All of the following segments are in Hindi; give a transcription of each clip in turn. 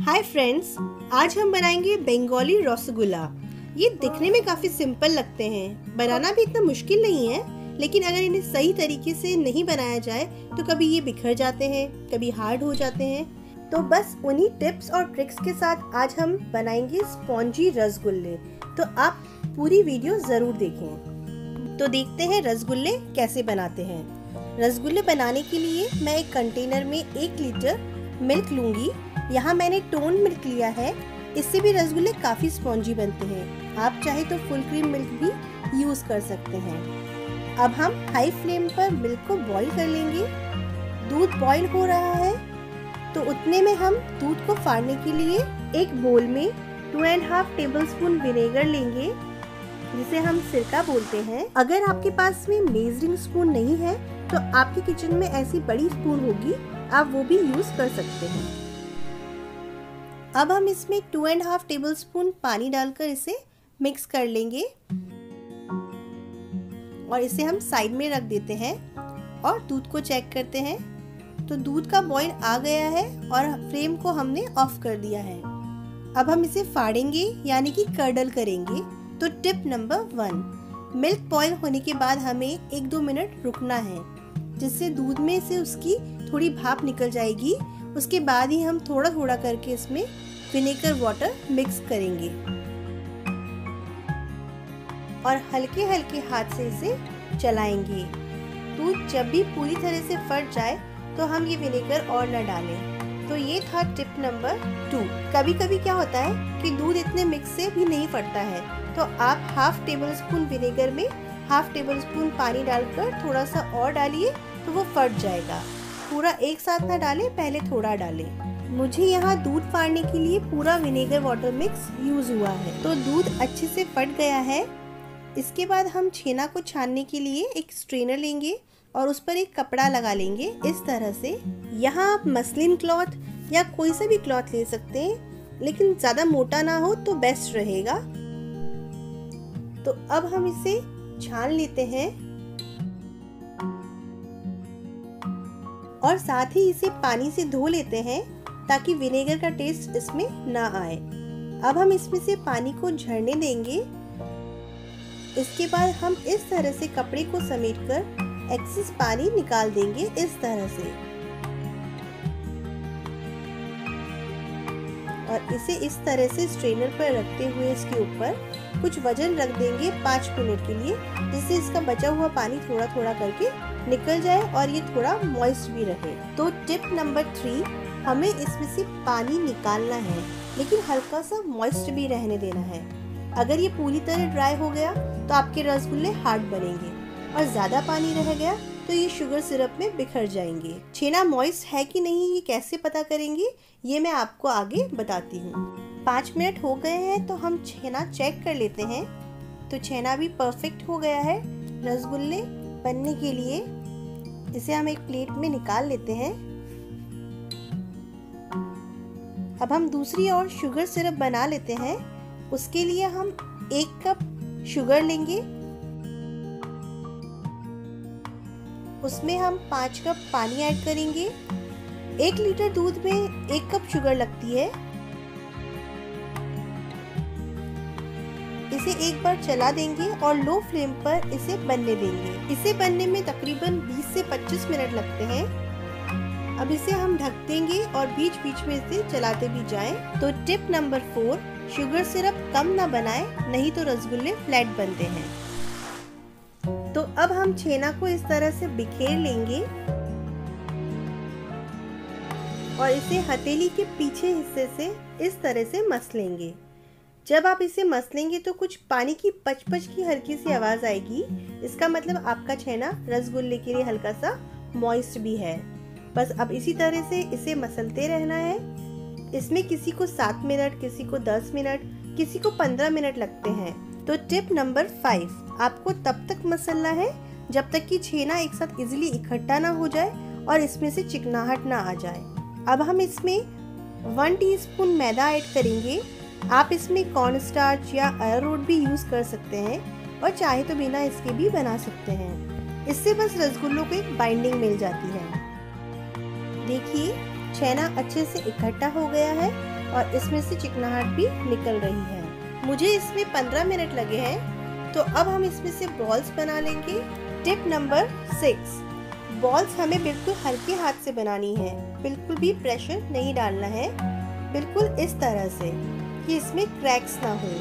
हाय फ्रेंड्स, आज हम बनाएंगे बंगाली रसगुल्ला। ये दिखने में काफ़ी सिंपल लगते हैं, बनाना भी इतना मुश्किल नहीं है, लेकिन अगर इन्हें सही तरीके से नहीं बनाया जाए तो कभी ये बिखर जाते हैं, कभी हार्ड हो जाते हैं। तो बस उन्हीं टिप्स और ट्रिक्स के साथ आज हम बनाएंगे स्पॉन्जी रसगुल्ले। तो आप पूरी वीडियो ज़रूर देखें। तो देखते हैं रसगुल्ले कैसे बनाते हैं। रसगुल्ले बनाने के लिए मैं एक कंटेनर में 1 लीटर मिल्क लूँगी। यहाँ मैंने टोन मिल्क लिया है, इससे भी रसगुल्ले काफ़ी स्पॉन्जी बनते हैं। आप चाहे तो फुल क्रीम मिल्क भी यूज़ कर सकते हैं। अब हम हाई फ्लेम पर मिल्क को बॉईल कर लेंगे। दूध बॉईल हो रहा है तो उतने में हम दूध को फाड़ने के लिए एक बोल में 2.5 टेबलस्पून विनेगर लेंगे, जिसे हम सिरका बोलते हैं। अगर आपके पास में मेजरिंग स्पून नहीं है तो आपके किचन में ऐसी बड़ी स्पून होगी, आप वो भी यूज़ कर सकते हैं। अब हम इसमें 2.5 टेबलस्पून पानी डालकर इसे मिक्स कर लेंगे और इसे हम साइड में रख देते हैं और दूध को चेक करते हैं। तो दूध का बॉईल आ गया है और फ्लेम को हमने ऑफ कर दिया है। अब हम इसे फाड़ेंगे यानी कि कर्डल करेंगे। तो टिप नंबर 1, मिल्क बॉईल होने के बाद हमें 1-2 मिनट रुकना है, जिससे दूध में से उसकी थोड़ी भाप निकल जाएगी। उसके बाद ही हम थोड़ा थोड़ा करके इसमें विनेगर वाटर मिक्स करेंगे और हल्के हल्के हाथ से इसे चलाएंगे। दूध जब भी पूरी तरह से फट जाए तो हम ये विनेगर और न डालें। तो ये था टिप नंबर 2। कभी कभी क्या होता है कि दूध इतने मिक्स से भी नहीं फटता है, तो आप 1/2 टेबलस्पून विनेगर में 1/2 टेबलस्पून पानी डालकर थोड़ा सा और डालिए तो वो फट जाएगा। पूरा एक साथ ना डालें, पहले थोड़ा डालें। मुझे यहाँ दूध फाड़ने के लिए पूरा विनेगर वाटर मिक्स यूज हुआ है। तो दूध अच्छे से फट गया है। इसके बाद हम छेना को छानने के लिए एक स्ट्रेनर लेंगे और उस पर एक कपड़ा लगा लेंगे इस तरह से। यहाँ आप मसलिन क्लॉथ या कोई सा भी क्लॉथ ले सकते हैं, लेकिन ज़्यादा मोटा ना हो तो बेस्ट रहेगा। तो अब हम इसे छान लेते हैं और साथ ही इसे पानी से धो लेते हैं ताकि विनेगर का टेस्ट इसमें ना आए। अब हम इसमें से पानी को झड़ने देंगे। इसके बाद हम इस तरह से कपड़े को समेटकर एक्सेस पानी निकाल देंगे इस तरह से, और इसे इस तरह से स्ट्रेनर पर रखते हुए इसके ऊपर कुछ वजन रख देंगे 5 मिनट के लिए, जिससे इसका बचा हुआ पानी थोड़ा थोड़ा करके निकल जाए और ये थोड़ा मॉइस्ट भी रहे। तो टिप नंबर 3, हमें इसमें से पानी निकालना है, लेकिन हल्का सा मॉइस्ट भी रहने देना है। अगर ये पूरी तरह ड्राई हो गया तो आपके रसगुल्ले हार्ड बनेंगे, और ज़्यादा पानी रह गया तो ये शुगर सिरप में बिखर जाएंगे। छेना मॉइस्ट है कि नहीं ये कैसे पता करेंगे, ये मैं आपको आगे बताती हूँ। 5 मिनट हो गए हैं तो हम छेना चेक कर लेते हैं। तो छेना भी परफेक्ट हो गया है रसगुल्ले बनने के लिए। इसे हम एक प्लेट में निकाल लेते हैं। अब हम दूसरी ओर शुगर सिरप बना लेते हैं। उसके लिए हम 1 कप शुगर लेंगे, उसमें हम 5 कप पानी ऐड करेंगे। 1 लीटर दूध में 1 कप शुगर लगती है। इसे एक बार चला देंगे और लो फ्लेम पर इसे बनने देंगे। इसे बनने में तकरीबन 20 से 25 मिनट लगते हैं। अब इसे हम ढक देंगे और बीच बीच में इसे चलाते भी जाएं। तो टिप नंबर 4, शुगर सिरप कम ना बनाएं, नहीं तो रसगुल्ले फ्लैट बनते हैं। तो अब हम छेना को इस तरह से बिखेर लेंगे और इसे हथेली के पीछे हिस्से से इस तरह से मस लेंगे। जब आप इसे मसलेंगे तो कुछ पानी की पच-पच की हल्की सी आवाज़ आएगी। इसका मतलब आपका छेना रसगुल्ले के लिए हल्का सा मॉइस्ट भी है। बस अब इसी तरह से इसे मसलते रहना है। इसमें किसी को 7 मिनट, किसी को 10 मिनट, किसी को 15 मिनट लगते हैं। तो टिप नंबर 5, आपको तब तक मसलना है जब तक कि छेना एक साथ इजीली इकट्ठा ना हो जाए और इसमें से चिकनाहट ना आ जाए। अब हम इसमें 1 टीस्पून मैदा ऐड करेंगे। आप इसमें कॉर्न स्टार्च या अरारोट भी यूज़ कर सकते हैं और चाहे तो बिना इसके भी बना सकते हैं। इससे बस रसगुल्लों को एक बाइंडिंग मिल जाती है। देखिए छेना अच्छे से इकट्ठा हो गया है और इसमें से चिकनाहट भी निकल रही है। मुझे इसमें 15 मिनट लगे हैं। तो अब हम इसमें से बॉल्स बना लेंगे। टिप नंबर 6, बॉल्स हमें बिल्कुल हल्के हाथ से बनानी है, बिल्कुल भी प्रेशर नहीं डालना है, बिल्कुल इस तरह से कि इसमें क्रैक्स ना हो।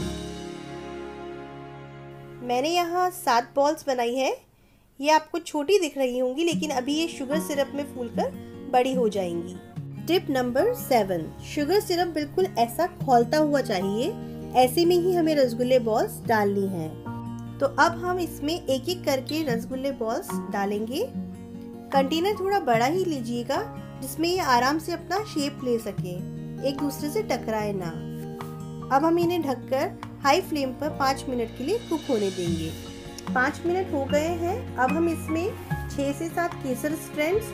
मैंने यहाँ 7 बॉल्स बनाई है। ये आपको छोटी दिख रही होंगी, लेकिन अभी ये शुगर सिरप में फूलकर बड़ी हो जाएंगी। टिप नंबर 7, शुगर सिरप बिल्कुल ऐसा खौलता हुआ चाहिए। ऐसे में ही हमें रसगुल्ले बॉल्स डालनी है। तो अब हम इसमें एक एक करके रसगुल्ले बॉल्स डालेंगे। कंटेनर थोड़ा बड़ा ही लीजिएगा, जिसमें ये आराम से अपना शेप ले सके, एक दूसरे से टकराए ना। अब हम इन्हें ढककर हाई फ्लेम पर 5 मिनट के लिए कुक होने देंगे। 5 मिनट हो गए हैं। अब हम इसमें 6 से 7 केसर स्ट्रैंड्स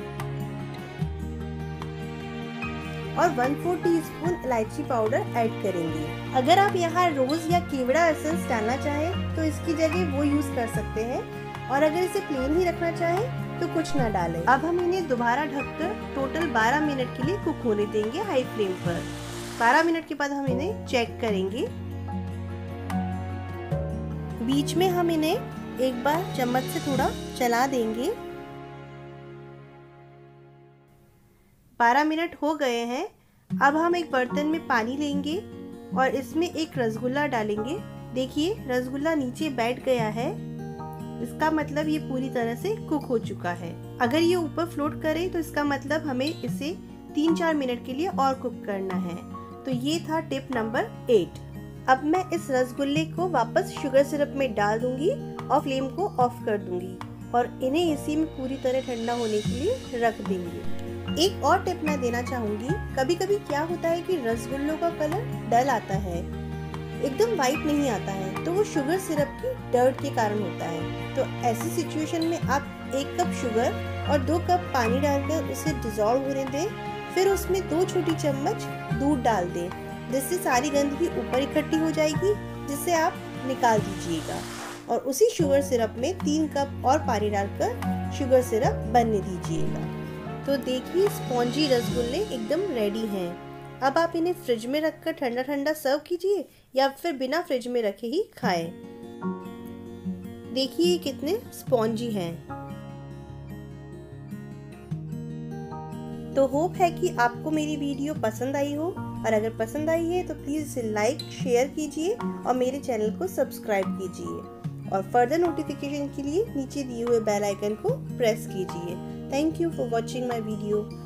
और 1/4 टीस्पून इलायची पाउडर ऐड करेंगे। अगर आप यहाँ रोज या केवड़ा एसेंस डालना चाहें तो इसकी जगह वो यूज कर सकते हैं, और अगर इसे प्लेन ही रखना चाहें तो कुछ ना डालें। अब हम इन्हें दोबारा ढककर टोटल 12 मिनट के लिए कुक होने देंगे हाई फ्लेम पर। 12 मिनट के बाद हम इन्हें चेक करेंगे। बीच में हम इन्हें एक बार चम्मच से थोड़ा चला देंगे। 12 मिनट हो गए हैं। अब हम एक बर्तन में पानी लेंगे और इसमें एक रसगुल्ला डालेंगे। देखिए रसगुल्ला नीचे बैठ गया है, इसका मतलब ये पूरी तरह से कुक हो चुका है। अगर ये ऊपर फ्लोट करे तो इसका मतलब हमें इसे 3-4 मिनट के लिए और कुक करना है। तो ये था टिप नंबर 8। अब मैं इस रसगुल्ले को वापस शुगर सिरप में डाल दूंगी और फ्लेम को ऑफ कर दूंगी और इन्हें इसी में पूरी तरह ठंडा होने के लिए रख देंगे। एक और टिप मैं देना चाहूंगी, कभी कभी क्या होता है कि रसगुल्लों का कलर डल आता है, एकदम वाइट नहीं आता है, तो वो शुगर सिरप की डर्ट के कारण होता है। तो ऐसी सिचुएशन में आप 1 कप शुगर और 2 कप पानी डालकर उसे डिजोल्व होने दें। फिर उसमें 2 छोटी चम्मच दूध डाल दें, जिससे सारी गंदगी ऊपर इकट्ठी हो जाएगी, जिसे आप निकाल दीजिएगा और उसी शुगर सिरप में 3 कप और पानी डालकर शुगर सिरप बनने दीजिएगा। तो देखिए स्पॉन्जी रसगुल्ले एकदम रेडी हैं। अब आप इन्हें फ्रिज में रखकर ठंडा ठंडा सर्व कीजिए या फिर बिना फ्रिज में रखे ही खाएं। देखिए ये कितने स्पॉन्जी हैं। तो होप है कि आपको मेरी वीडियो पसंद आई हो, और अगर पसंद आई है तो प्लीज़ इसे लाइक शेयर कीजिए और मेरे चैनल को सब्सक्राइब कीजिए, और फर्दर नोटिफिकेशन के लिए नीचे दिए हुए बेल आइकन को प्रेस कीजिए। Thank you for watching my video.